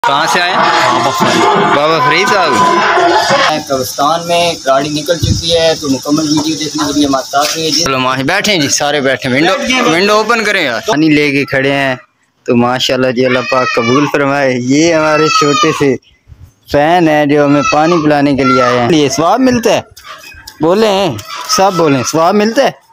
कहाँ से आए? बाबा फरीद साहब। कब्रिस्तान में गाड़ी निकल चुकी है, तो मुकम्मल वीडियो देखने के लिए हमारे साथ रहिए। चलो माही बैठे जी, सारे बैठे। विंडो ओपन करें यार। पानी लेके खड़े हैं तो माशाल्लाह जी, अल्लाह पाक कबूल फरमाए। ये हमारे छोटे से फैन है जो हमें पानी पिलाने के लिए आए हैं। ये स्वाब मिलता है, बोले हैं सब, बोले स्वाब मिलता है।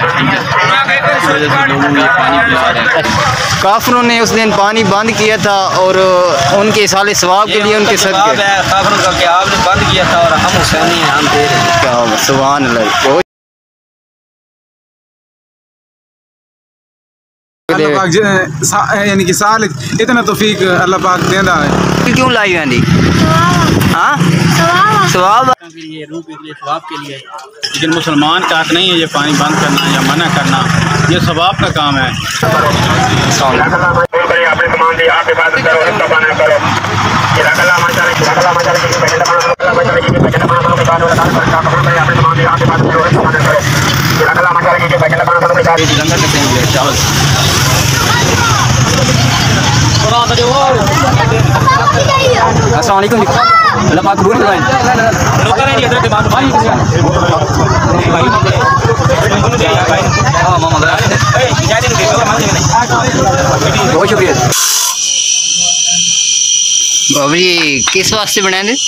काफरों ने उस दिन पानी बंद किया था और उनके साले सवाब के लिए उनके सदके काफरों का क्या आपने बंद किया था और हम हुसैनी हम दे रहे हैं। क्या सुभान अल्लाह। अल्लाह पाक यानी कि साल इतना तौफीक अल्लाह पाक देता है। क्यों लाई गांधी? हाँ सवाब के लिए, रूह के लिए, सवाब के लिए। लेकिन मुसलमान का हक नहीं है ये पानी बंद करना या मना करना, ये सवाब का काम है। अस्सलामुअलैकुम। अल्लाह पाक कबूल फरमाए। बहुत शुक्रिया बाबू जी। किस वास्ते बनाए थे?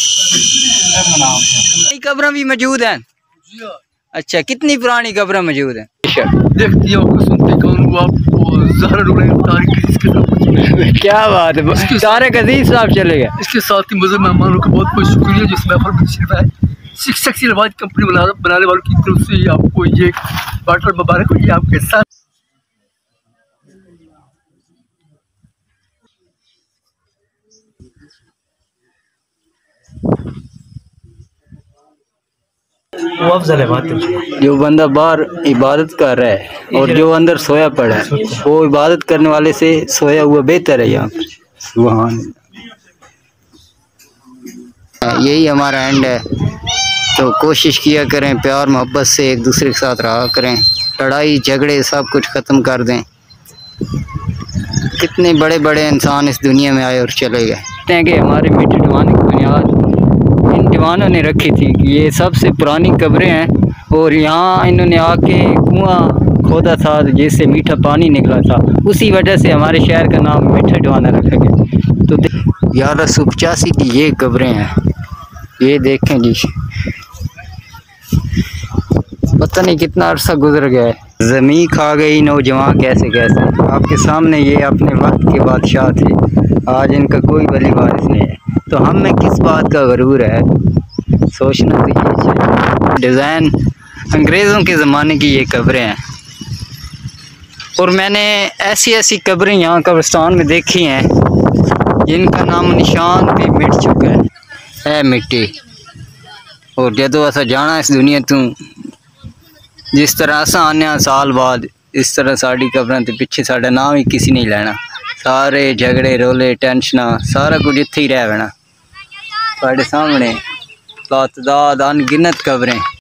कब्रें भी मौजूद हैं। अच्छा, कितनी पुरानी कब्रें मौजूद हैं? देखती हो सुनते कौन आपको क्या बात है, सारे कजीज साहब चले गए। इसके साथ ही मुझे मेहमानों का बहुत बहुत शुक्रिया जिस महफल में तशरीफ आए। शिक्षक की रवाज कंपनी बनाने वालों की तरफ से आपको ये बाटल मुबारक हो। ये आपके साथ वो अफजल है बात है। जो बंदा बाहर इबादत कर रहा है और जो अंदर सोया पड़ा है, वो इबादत करने वाले से सोया हुआ बेहतर है। यहाँ पर सुभान अल्लाह। यही हमारा एंड है, तो कोशिश किया करें प्यार मोहब्बत से एक दूसरे के साथ रहा करें। लड़ाई झगड़े सब कुछ ख़त्म कर दें। कितने बड़े बड़े इंसान इस दुनिया में आए और चले गए। कहते हैं कि हमारे मीठे दीवाने की बुनियाद इन दीवानों ने रखी थी कि ये सबसे पुरानी कब्रें हैं और यहाँ इन्होंने आके कुआं खोदा था जिससे मीठा पानी निकला था। उसी वजह से हमारे शहर का नाम मीठा दीवाना रखा गया। तो 1185 की ये कब्रें हैं, ये देखें जी। पता नहीं कितना अरसा गुजर गया है। ज़मीन खा गई नौजवान कैसे कैसे। आपके सामने ये अपने वक्त के बादशाह थे, आज इनका कोई वली वारिस नहीं है। तो हम में किस बात का गरूर है, सोचना तो ये चाहिए। डिज़ाइन अंग्रेज़ों के ज़माने की ये कब्रें हैं और मैंने ऐसी ऐसी कब्रें यहाँ कब्रिस्तान में देखी हैं जिनका नाम निशान भी मिट चुका है मिट्टी। और जदों असा जाना इस दुनिया तू, जिस तरह असा आने साल बाद, इस तरह साड़ी कब्रें तो पिछे साड़ा नाम ही किसी नहीं लेना। सारे झगड़े रोले टेंशना सारा कुछ इत्थे ही रह जाना। साढ़े सामने लातदाद अनगिनत कब्रें।